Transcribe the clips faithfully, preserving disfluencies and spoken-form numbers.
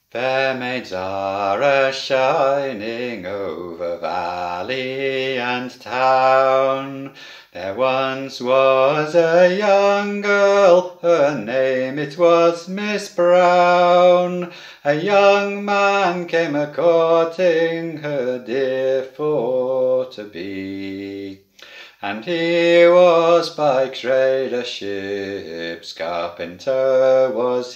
Fair maids are a-shining over valley and town. There once was a young girl, her name it was Miss Brown. A young man came a-courting her dear for to be, and he was by trade a ship's carpenter was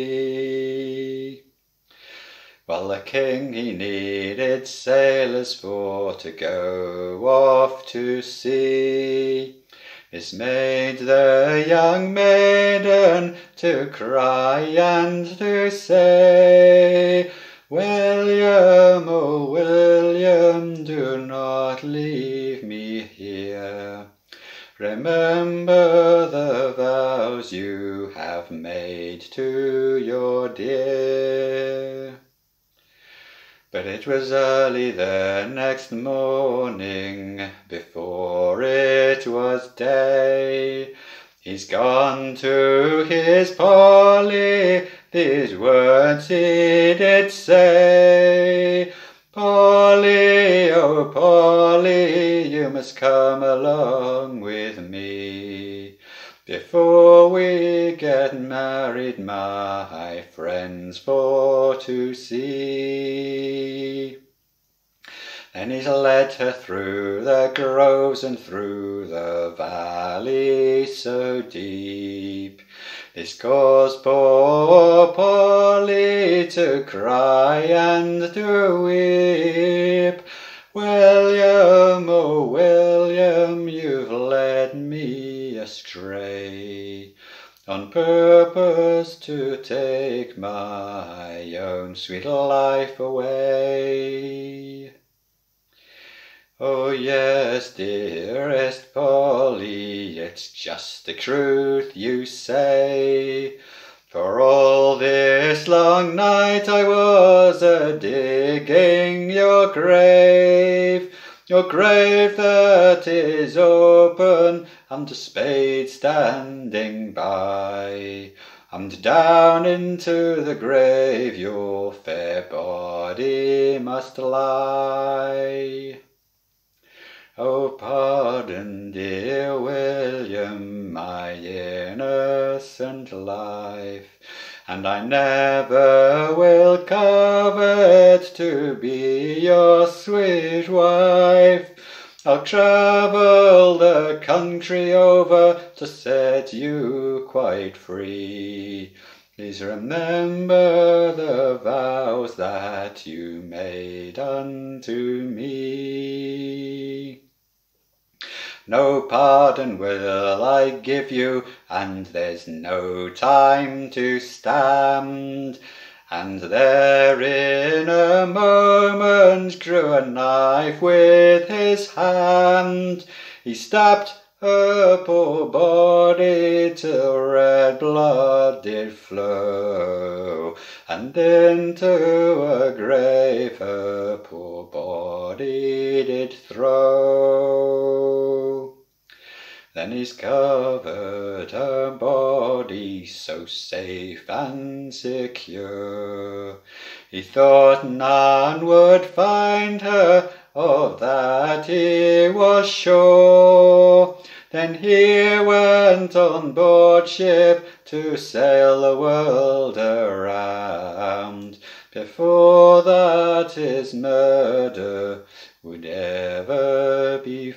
he. Well, the king he needed sailors for to go off to sea. This made the young maiden to cry and to say, William, oh William, do not leave me here. Remember the vows you have made to your dear. But it was early the next morning, before it was day. He's gone to his Polly, these words he did say. Polly, oh Polly, you must come along with me. Before we get married, my friends, for to see. Then he's led her through the groves and through the valley so deep. This caused poor Polly to cry and to weep. William, oh William, you've led me astray, on purpose to take my own sweet life away. Oh yes, dearest Polly, it's just the truth you say. For all this long night I was a-digging your grave, your grave that is open, and a spade standing by. And down into the grave your fair body must lie. Oh, pardon, dear William, my innocent life, and I never will covet to be your sweet wife. I'll travel the country over to set you quite free. Please remember the vows that you made unto me. No pardon will I give you, and there's no time to stand. And there in a moment drew a knife with his hand. He stabbed her poor body till red blood did flow, and into a grave her poor body did throw. Then he's covered her body so safe and secure. He thought none would find her, of that he was sure. Then he went on board ship to sail the world around, before that his murder would ever be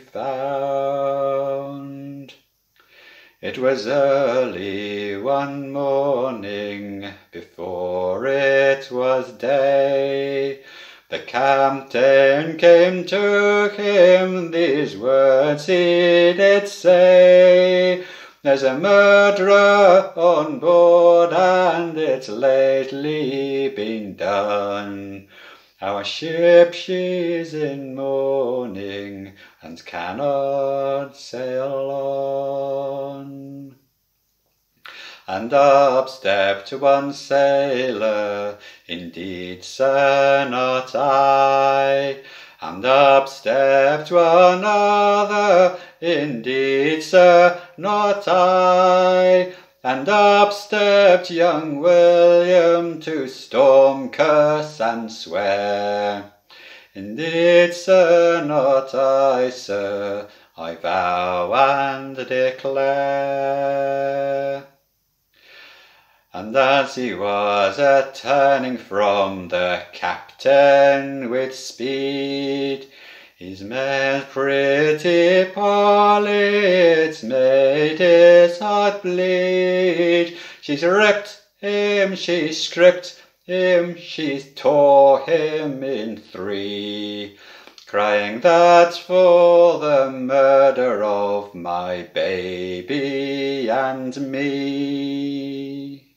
found. It was early one morning, before it was day. The captain came to him, these words he did say. There's a murderer on board, and it's lately been done. Our ship she's in mourning, and cannot sail on. And up stepped one sailor, indeed, sir, not I. And up stepped one other, indeed, sir, not I. And up stepped young William to storm, curse and swear. Indeed, sir, not I, sir, I vow and declare. And as he was a turning from the captain with speed, his mare's pretty paulets made his heart bleed. She's ripped him, she stripped him, she tore him in three, crying, "That's for the murder of my baby and me."